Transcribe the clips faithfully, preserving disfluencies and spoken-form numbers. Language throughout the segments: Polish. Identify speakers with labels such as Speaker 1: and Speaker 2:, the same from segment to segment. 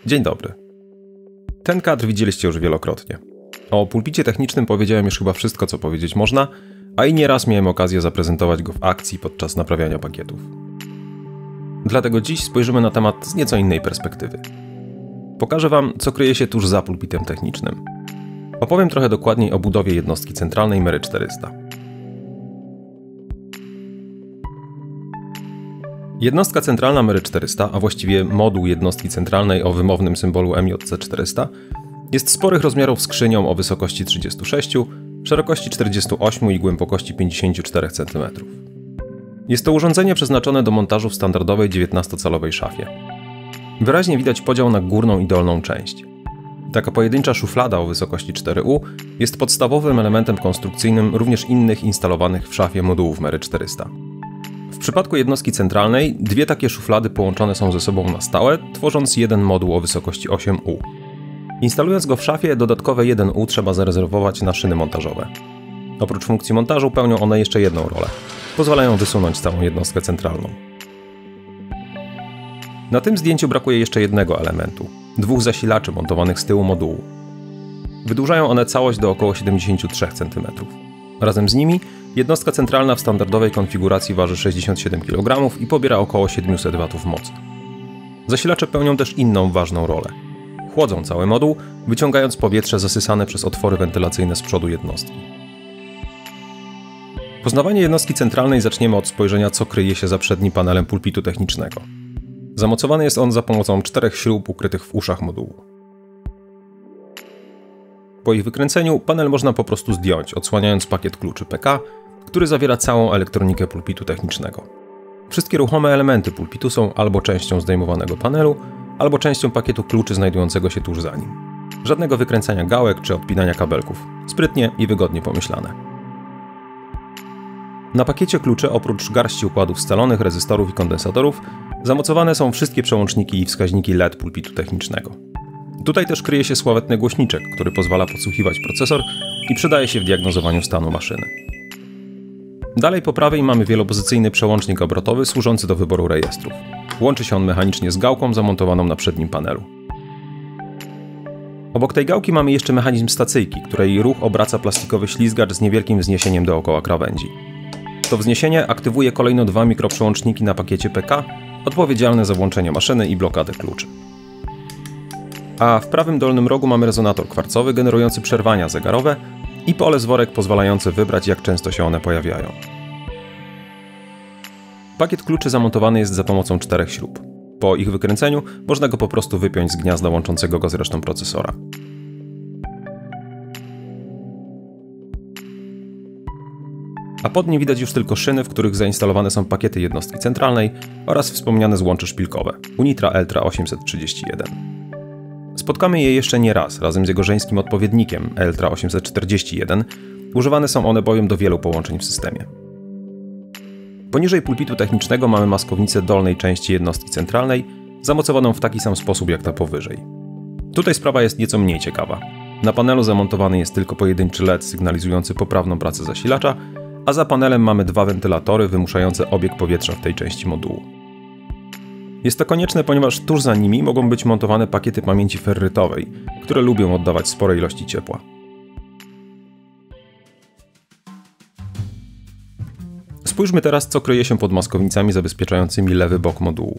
Speaker 1: Dzień dobry. Ten kadr widzieliście już wielokrotnie. O pulpicie technicznym powiedziałem już chyba wszystko, co powiedzieć można, a i nieraz miałem okazję zaprezentować go w akcji podczas naprawiania pakietów. Dlatego dziś spojrzymy na temat z nieco innej perspektywy. Pokażę Wam, co kryje się tuż za pulpitem technicznym. Opowiem trochę dokładniej o budowie jednostki centralnej Mery czterysta. Jednostka centralna Mery czterysta, a właściwie moduł jednostki centralnej o wymownym symbolu M J C czterysta, jest sporych rozmiarów skrzynią o wysokości trzydziestu sześciu, szerokości czterdziestu ośmiu i głębokości pięćdziesięciu czterech centymetrów. Jest to urządzenie przeznaczone do montażu w standardowej dziewiętnastocalowej szafie. Wyraźnie widać podział na górną i dolną część. Taka pojedyncza szuflada o wysokości cztery U jest podstawowym elementem konstrukcyjnym również innych instalowanych w szafie modułów Mery czterysta. W przypadku jednostki centralnej dwie takie szuflady połączone są ze sobą na stałe, tworząc jeden moduł o wysokości osiem U. Instalując go w szafie, dodatkowe jeden U trzeba zarezerwować na szyny montażowe. Oprócz funkcji montażu pełnią one jeszcze jedną rolę. Pozwalają wysunąć całą jednostkę centralną. Na tym zdjęciu brakuje jeszcze jednego elementu. Dwóch zasilaczy montowanych z tyłu modułu. Wydłużają one całość do około siedemdziesięciu trzech centymetrów. Razem z nimi jednostka centralna w standardowej konfiguracji waży sześćdziesiąt siedem kilogramów i pobiera około siedemset watów mocy. Zasilacze pełnią też inną ważną rolę. Chłodzą cały moduł, wyciągając powietrze zasysane przez otwory wentylacyjne z przodu jednostki. Poznawanie jednostki centralnej zaczniemy od spojrzenia, co kryje się za przednim panelem pulpitu technicznego. Zamocowany jest on za pomocą czterech śrub ukrytych w uszach modułu. Po ich wykręceniu panel można po prostu zdjąć, odsłaniając pakiet kluczy P K, który zawiera całą elektronikę pulpitu technicznego. Wszystkie ruchome elementy pulpitu są albo częścią zdejmowanego panelu, albo częścią pakietu kluczy znajdującego się tuż za nim. Żadnego wykręcania gałek czy odpinania kabelków. Sprytnie i wygodnie pomyślane. Na pakiecie kluczy oprócz garści układów scalonych, rezystorów i kondensatorów zamocowane są wszystkie przełączniki i wskaźniki L E D pulpitu technicznego. Tutaj też kryje się sławetny głośniczek, który pozwala podsłuchiwać procesor i przydaje się w diagnozowaniu stanu maszyny. Dalej po prawej mamy wielopozycyjny przełącznik obrotowy służący do wyboru rejestrów. Łączy się on mechanicznie z gałką zamontowaną na przednim panelu. Obok tej gałki mamy jeszcze mechanizm stacyjki, której ruch obraca plastikowy ślizgacz z niewielkim wzniesieniem dookoła krawędzi. To wzniesienie aktywuje kolejno dwa mikroprzełączniki na pakiecie P K, odpowiedzialne za włączenie maszyny i blokadę kluczy. A w prawym dolnym rogu mamy rezonator kwarcowy generujący przerwania zegarowe i pole z worek pozwalające wybrać, jak często się one pojawiają. Pakiet kluczy zamontowany jest za pomocą czterech śrub. Po ich wykręceniu można go po prostu wypiąć z gniazda łączącego go z resztą procesora. A pod nim widać już tylko szyny, w których zainstalowane są pakiety jednostki centralnej oraz wspomniane złącze szpilkowe Unitra Eltra osiemset trzydzieści jeden. Spotkamy je jeszcze nie raz, razem z jego żeńskim odpowiednikiem Eltra osiemset czterdzieści jeden. Używane są one bowiem do wielu połączeń w systemie. Poniżej pulpitu technicznego mamy maskownicę dolnej części jednostki centralnej, zamocowaną w taki sam sposób jak ta powyżej. Tutaj sprawa jest nieco mniej ciekawa. Na panelu zamontowany jest tylko pojedynczy L E D sygnalizujący poprawną pracę zasilacza, a za panelem mamy dwa wentylatory wymuszające obieg powietrza w tej części modułu. Jest to konieczne, ponieważ tuż za nimi mogą być montowane pakiety pamięci ferrytowej, które lubią oddawać spore ilości ciepła. Spójrzmy teraz, co kryje się pod maskownicami zabezpieczającymi lewy bok modułu.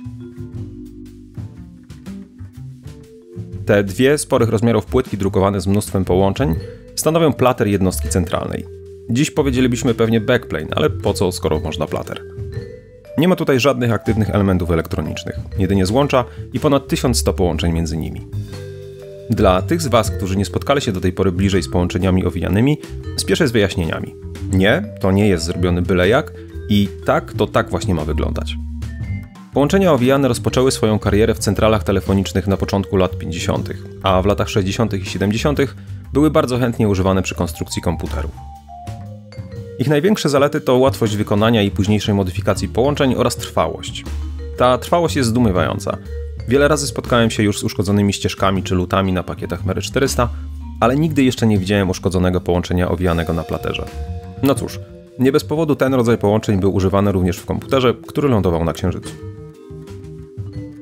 Speaker 1: Te dwie sporych rozmiarów płytki drukowane z mnóstwem połączeń stanowią plater jednostki centralnej. Dziś powiedzielibyśmy pewnie backplane, ale po co, skoro można plater? Nie ma tutaj żadnych aktywnych elementów elektronicznych, jedynie złącza i ponad tysiąc sto połączeń między nimi. Dla tych z Was, którzy nie spotkali się do tej pory bliżej z połączeniami owijanymi, spieszę z wyjaśnieniami. Nie, to nie jest zrobiony byle jak i tak, to tak właśnie ma wyglądać. Połączenia owijane rozpoczęły swoją karierę w centralach telefonicznych na początku lat pięćdziesiątych, a w latach sześćdziesiątych i siedemdziesiątych były bardzo chętnie używane przy konstrukcji komputerów. Ich największe zalety to łatwość wykonania i późniejszej modyfikacji połączeń oraz trwałość. Ta trwałość jest zdumiewająca. Wiele razy spotkałem się już z uszkodzonymi ścieżkami czy lutami na pakietach Mery czterysta, ale nigdy jeszcze nie widziałem uszkodzonego połączenia owijanego na platerze. No cóż, nie bez powodu ten rodzaj połączeń był używany również w komputerze, który lądował na Księżycu.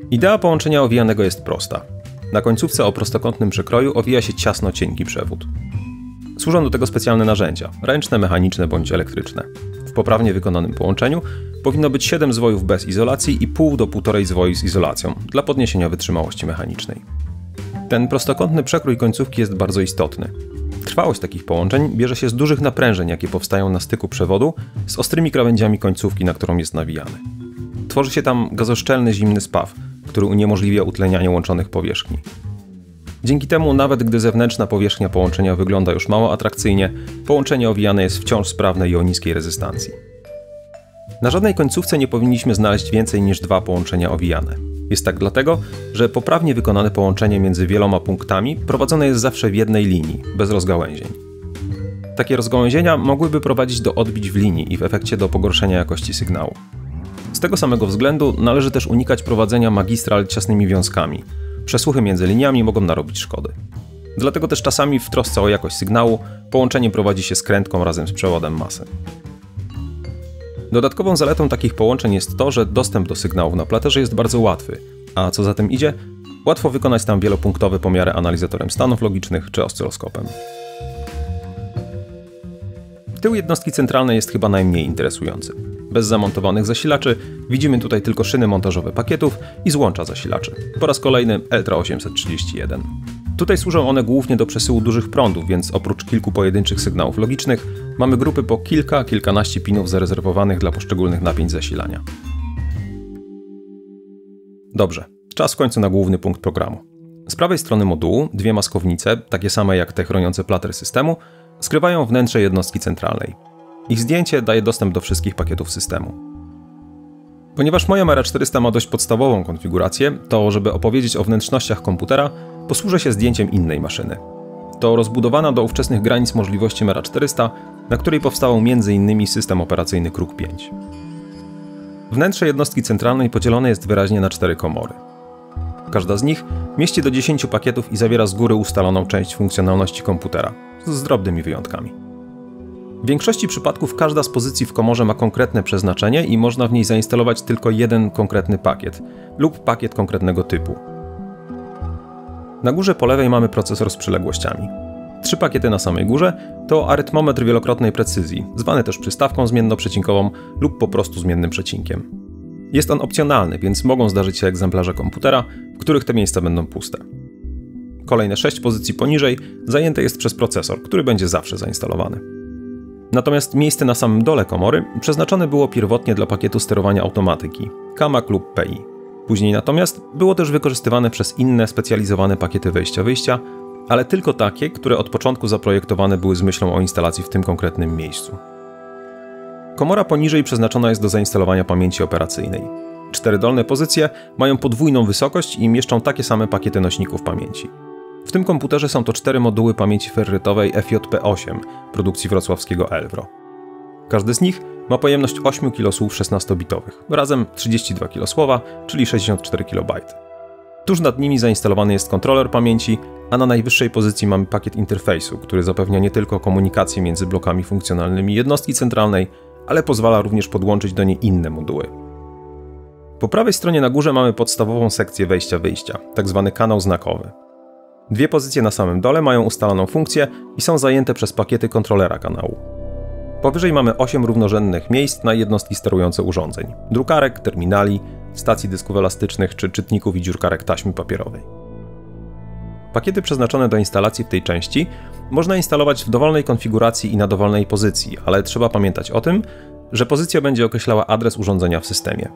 Speaker 1: Idea połączenia owijanego jest prosta. Na końcówce o prostokątnym przekroju owija się ciasno cienki przewód. Służą do tego specjalne narzędzia, ręczne, mechaniczne bądź elektryczne. W poprawnie wykonanym połączeniu powinno być siedem zwojów bez izolacji i pół do półtorej zwoi z izolacją dla podniesienia wytrzymałości mechanicznej. Ten prostokątny przekrój końcówki jest bardzo istotny. Trwałość takich połączeń bierze się z dużych naprężeń, jakie powstają na styku przewodu z ostrymi krawędziami końcówki, na którą jest nawijany. Tworzy się tam gazoszczelny zimny spaw, który uniemożliwia utlenianie łączonych powierzchni. Dzięki temu, nawet gdy zewnętrzna powierzchnia połączenia wygląda już mało atrakcyjnie, połączenie owijane jest wciąż sprawne i o niskiej rezystancji. Na żadnej końcówce nie powinniśmy znaleźć więcej niż dwa połączenia owijane. Jest tak dlatego, że poprawnie wykonane połączenie między wieloma punktami prowadzone jest zawsze w jednej linii, bez rozgałęzień. Takie rozgałęzienia mogłyby prowadzić do odbić w linii i w efekcie do pogorszenia jakości sygnału. Z tego samego względu należy też unikać prowadzenia magistral ciasnymi wiązkami. Przesłuchy między liniami mogą narobić szkody. Dlatego też czasami w trosce o jakość sygnału połączenie prowadzi się skrętką razem z przewodem masy. Dodatkową zaletą takich połączeń jest to, że dostęp do sygnałów na platerze jest bardzo łatwy, a co za tym idzie, łatwo wykonać tam wielopunktowe pomiary analizatorem stanów logicznych czy oscyloskopem. Tył jednostki centralnej jest chyba najmniej interesujący. Bez zamontowanych zasilaczy widzimy tutaj tylko szyny montażowe pakietów i złącza zasilaczy. Po raz kolejny Eltra osiemset trzydzieści jeden. Tutaj służą one głównie do przesyłu dużych prądów, więc oprócz kilku pojedynczych sygnałów logicznych mamy grupy po kilka, kilkanaście pinów zarezerwowanych dla poszczególnych napięć zasilania. Dobrze, czas w końcu na główny punkt programu. Z prawej strony modułu dwie maskownice, takie same jak te chroniące plater systemu, skrywają wnętrze jednostki centralnej. Ich zdjęcie daje dostęp do wszystkich pakietów systemu. Ponieważ moja M R czterysta ma dość podstawową konfigurację, to żeby opowiedzieć o wnętrznościach komputera, posłużę się zdjęciem innej maszyny. To rozbudowana do ówczesnych granic możliwości M R czterysta, na której powstał między innymi system operacyjny Kruk pięć. Wnętrze jednostki centralnej podzielone jest wyraźnie na cztery komory. Każda z nich mieści do dziesięciu pakietów i zawiera z góry ustaloną część funkcjonalności komputera, z drobnymi wyjątkami. W większości przypadków każda z pozycji w komorze ma konkretne przeznaczenie i można w niej zainstalować tylko jeden konkretny pakiet lub pakiet konkretnego typu. Na górze po lewej mamy procesor z przyległościami. Trzy pakiety na samej górze to arytmometr wielokrotnej precyzji, zwany też przystawką zmiennoprzecinkovą lub po prostu zmiennym przecinkiem. Jest on opcjonalny, więc mogą zdarzyć się egzemplarze komputera, w których te miejsca będą puste. Kolejne sześć pozycji poniżej zajęte jest przez procesor, który będzie zawsze zainstalowany. Natomiast miejsce na samym dole komory przeznaczone było pierwotnie dla pakietu sterowania automatyki, Kamak lub P I. Później natomiast było też wykorzystywane przez inne specjalizowane pakiety wejścia-wyjścia, ale tylko takie, które od początku zaprojektowane były z myślą o instalacji w tym konkretnym miejscu. Komora poniżej przeznaczona jest do zainstalowania pamięci operacyjnej. Cztery dolne pozycje mają podwójną wysokość i mieszczą takie same pakiety nośników pamięci. W tym komputerze są to cztery moduły pamięci ferrytowej F J P osiem produkcji wrocławskiego Elvro. Każdy z nich ma pojemność osiem kilosłów szesnastobitowych, razem trzydzieści dwa kilosłowa, czyli sześćdziesiąt cztery kilobajty. Tuż nad nimi zainstalowany jest kontroler pamięci, a na najwyższej pozycji mamy pakiet interfejsu, który zapewnia nie tylko komunikację między blokami funkcjonalnymi jednostki centralnej, ale pozwala również podłączyć do niej inne moduły. Po prawej stronie na górze mamy podstawową sekcję wejścia-wyjścia, tzw. kanał znakowy. Dwie pozycje na samym dole mają ustaloną funkcję i są zajęte przez pakiety kontrolera kanału. Powyżej mamy osiem równorzędnych miejsc na jednostki sterujące urządzeń, drukarek, terminali, stacji dysków elastycznych czy czytników i dziurkarek taśmy papierowej. Pakiety przeznaczone do instalacji w tej części można instalować w dowolnej konfiguracji i na dowolnej pozycji, ale trzeba pamiętać o tym, że pozycja będzie określała adres urządzenia w systemie.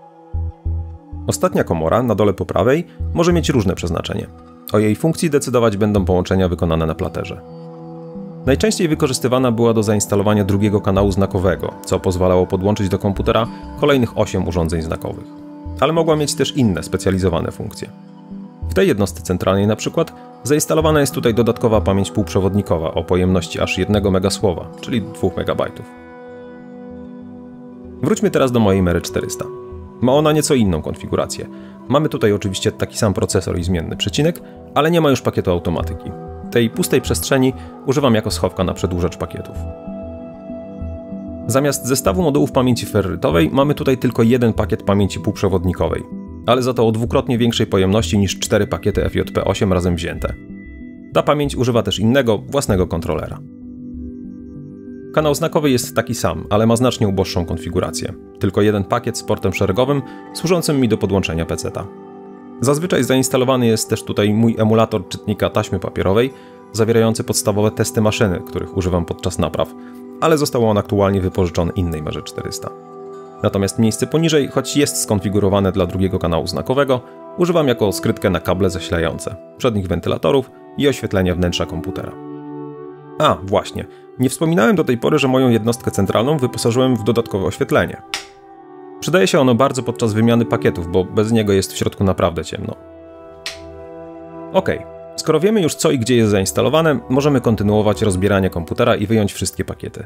Speaker 1: Ostatnia komora, na dole po prawej, może mieć różne przeznaczenie. O jej funkcji decydować będą połączenia wykonane na platerze. Najczęściej wykorzystywana była do zainstalowania drugiego kanału znakowego, co pozwalało podłączyć do komputera kolejnych osiem urządzeń znakowych. Ale mogła mieć też inne, specjalizowane funkcje. W tej jednostce centralnej na przykład zainstalowana jest tutaj dodatkowa pamięć półprzewodnikowa o pojemności aż jednego megasłowa, czyli dwóch megabajtów. Wróćmy teraz do mojej M R czterysta. Ma ona nieco inną konfigurację. Mamy tutaj oczywiście taki sam procesor i zmienny przecinek, ale nie ma już pakietu automatyki. Tej pustej przestrzeni używam jako schowka na przedłużacz pakietów. Zamiast zestawu modułów pamięci ferrytowej mamy tutaj tylko jeden pakiet pamięci półprzewodnikowej. ale za to o dwukrotnie większej pojemności niż cztery pakiety F J P osiem razem wzięte. Ta pamięć używa też innego, własnego kontrolera. Kanał znakowy jest taki sam, ale ma znacznie uboższą konfigurację. Tylko jeden pakiet z portem szeregowym, służącym mi do podłączenia peceta. Zazwyczaj zainstalowany jest też tutaj mój emulator czytnika taśmy papierowej, zawierający podstawowe testy maszyny, których używam podczas napraw, ale został on aktualnie wypożyczony innej Merze czterysta. Natomiast miejsce poniżej, choć jest skonfigurowane dla drugiego kanału znakowego, używam jako skrytkę na kable zasilające, przednich wentylatorów i oświetlenia wnętrza komputera. A, właśnie, nie wspominałem do tej pory, że moją jednostkę centralną wyposażyłem w dodatkowe oświetlenie. Przydaje się ono bardzo podczas wymiany pakietów, bo bez niego jest w środku naprawdę ciemno. Ok, skoro wiemy już co i gdzie jest zainstalowane, możemy kontynuować rozbieranie komputera i wyjąć wszystkie pakiety.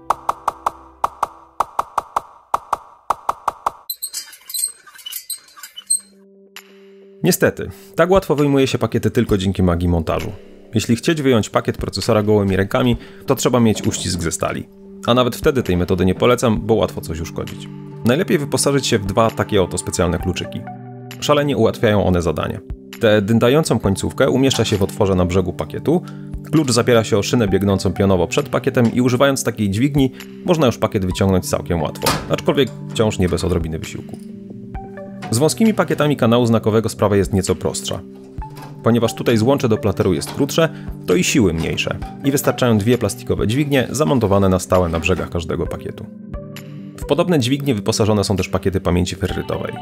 Speaker 1: Niestety, tak łatwo wyjmuje się pakiety tylko dzięki magii montażu. Jeśli chcieć wyjąć pakiet procesora gołymi rękami, to trzeba mieć uścisk ze stali. A nawet wtedy tej metody nie polecam, bo łatwo coś uszkodzić. Najlepiej wyposażyć się w dwa takie oto specjalne kluczyki. Szalenie ułatwiają one zadanie. Tę dyndającą końcówkę umieszcza się w otworze na brzegu pakietu, klucz zapiera się o szynę biegnącą pionowo przed pakietem i używając takiej dźwigni można już pakiet wyciągnąć całkiem łatwo, aczkolwiek wciąż nie bez odrobiny wysiłku. Z wąskimi pakietami kanału znakowego sprawa jest nieco prostsza. Ponieważ tutaj złącze do plateru jest krótsze, to i siły mniejsze i wystarczają dwie plastikowe dźwignie zamontowane na stałe na brzegach każdego pakietu. W podobne dźwignie wyposażone są też pakiety pamięci ferrytowej.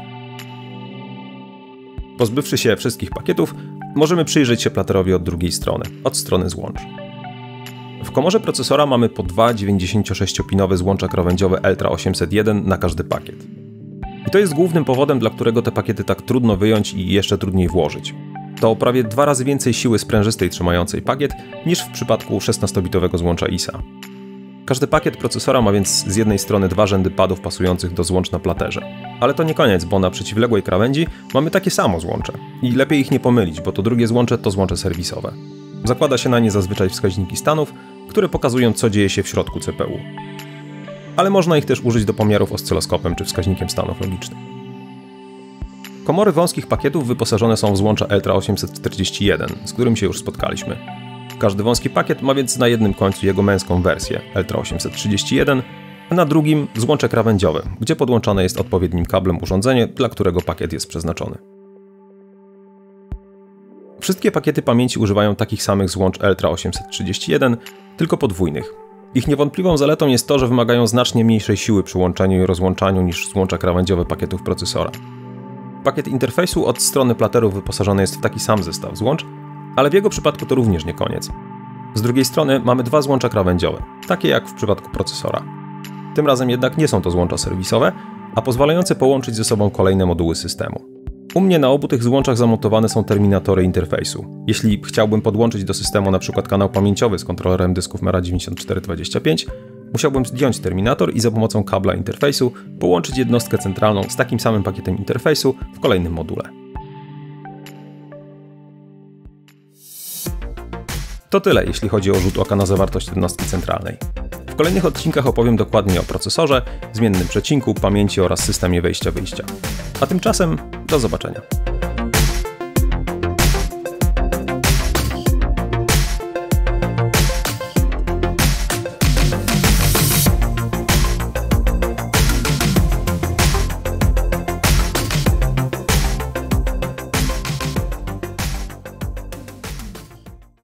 Speaker 1: Pozbywszy się wszystkich pakietów, możemy przyjrzeć się platerowi od drugiej strony, od strony złącz. W komorze procesora mamy po dwa dziewięćdziesięciosześciopinowe złącza krawędziowe Eltra osiemset jeden na każdy pakiet. I to jest głównym powodem, dla którego te pakiety tak trudno wyjąć i jeszcze trudniej włożyć. To o prawie dwa razy więcej siły sprężystej trzymającej pakiet niż w przypadku szesnastobitowego złącza I S A. Każdy pakiet procesora ma więc z jednej strony dwa rzędy padów pasujących do złącz na platerze. Ale to nie koniec, bo na przeciwległej krawędzi mamy takie samo złącze. I lepiej ich nie pomylić, bo to drugie złącze to złącze serwisowe. Zakłada się na nie zazwyczaj wskaźniki stanów, które pokazują, co dzieje się w środku C P U. Ale można ich też użyć do pomiarów oscyloskopem czy wskaźnikiem stanów logicznych. Komory wąskich pakietów wyposażone są w złącza Eltra osiemset czterdzieści jeden, z którym się już spotkaliśmy. Każdy wąski pakiet ma więc na jednym końcu jego męską wersję Eltra osiemset trzydzieści jeden, a na drugim złącze krawędziowe, gdzie podłączane jest odpowiednim kablem urządzenie, dla którego pakiet jest przeznaczony. Wszystkie pakiety pamięci używają takich samych złącz Eltra osiemset trzydzieści jeden, tylko podwójnych. Ich niewątpliwą zaletą jest to, że wymagają znacznie mniejszej siły przy łączeniu i rozłączaniu niż złącza krawędziowe pakietów procesora. Pakiet interfejsu od strony plateru wyposażony jest w taki sam zestaw złącz, ale w jego przypadku to również nie koniec. Z drugiej strony mamy dwa złącza krawędziowe, takie jak w przypadku procesora. Tym razem jednak nie są to złącza serwisowe, a pozwalające połączyć ze sobą kolejne moduły systemu. U mnie na obu tych złączach zamontowane są terminatory interfejsu. Jeśli chciałbym podłączyć do systemu np. kanał pamięciowy z kontrolerem dysków Mera dziewięćdziesiąt cztery dwadzieścia pięć, musiałbym zdjąć terminator i za pomocą kabla interfejsu połączyć jednostkę centralną z takim samym pakietem interfejsu w kolejnym module. To tyle, jeśli chodzi o rzut oka na zawartość jednostki centralnej. W kolejnych odcinkach opowiem dokładnie o procesorze, zmiennym przecinku, pamięci oraz systemie wejścia-wyjścia. A tymczasem do zobaczenia.